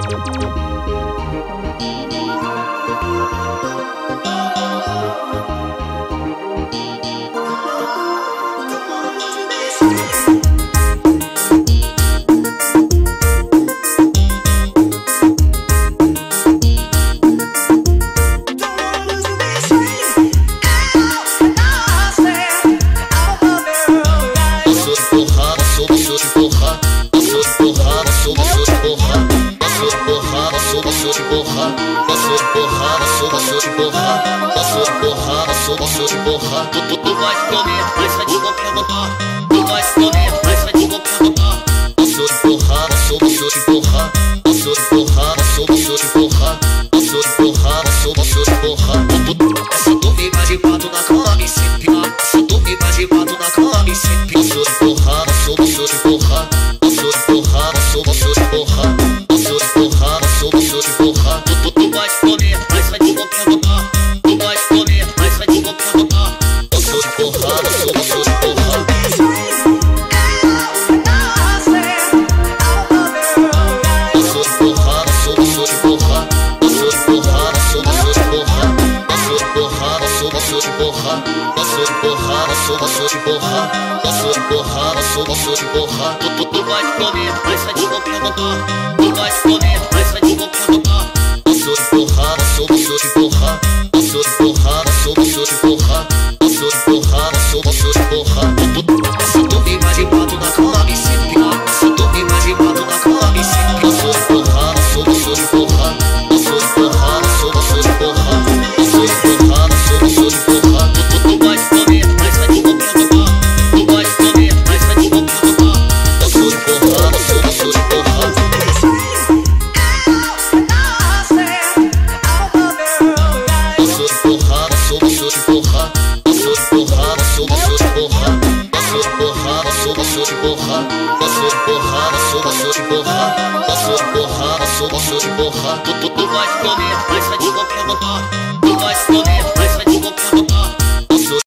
Posso te borrar, tu vai comer, mas vai te botar. Tu vai comer, mas vai te botar. Posso te borrar, posso te borrar. Posso te borrar, posso te borrar. Posso te borrar, posso te borrar. Só tu fica de pato na cama e se pinar. Só tu fica de pato na cama e se pinar. Posso te borrar, posso te borrar. Posso te borrar, posso te borrar. Posso te borrar, posso te borrar. Tu vai comer, mas vai te botar. Tu vai comer, mas vai te botar. Posso te borrar, posso te borrar. Posso te borrar, posso te borrar. Posso te borrar, posso te borrar. Posso te borrar, posso te borrar. Posso te borrar, posso te borrar. Posso te borrar, posso te borrar. Tu vai comer, mas vai te botar. Tu vai comer, mas vai te botar. Posso te borrar, posso te borrar. Posso te borrar, posso te borrar. Posso te borrar, posso te borrar. Só tu fica de pato na cama e se pinar. Só tu fica de pato na cama e se pinar. Posso te borrar, posso te borrar. Posso te borrar, posso te borrar. Posso te borrar, posso te borrar. Tu vai comer, mas vai te botar. Tu vai comer, mas vai te botar. Posso te borrar, posso te borrar. Posso te borrar, posso te borrar. Posso te borrar, posso te borrar. Posso te borrar, posso te borrar. Posso te borrar, posso te borrar. Posso te borrar, posso te borrar. Tu vai comer, mas vai te botar. Tu vai comer.